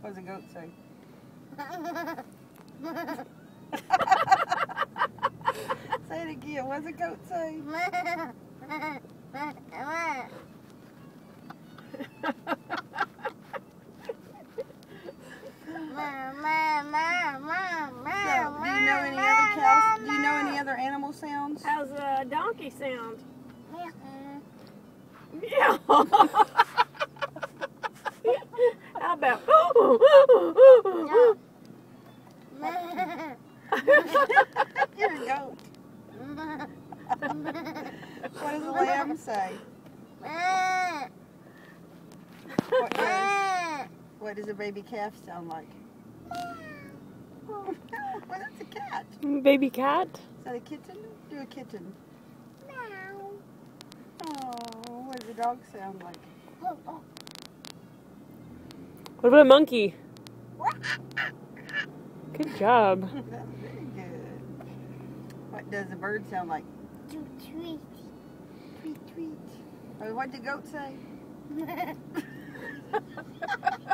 What does a goat say? Say it again. What does a goat say? Do you know any other animal sounds? How's a donkey sound? Yeah. How about? You're a goat. What does a lamb say? What does a baby calf sound like? Well, that's a cat. Baby cat? Is that a kitten? Do a kitten. Oh, what does a dog sound like? What about a monkey? Good job. That's very good. What does a bird sound like? Tweet, tweet. Tweet, tweet. Oh, what did the goat say?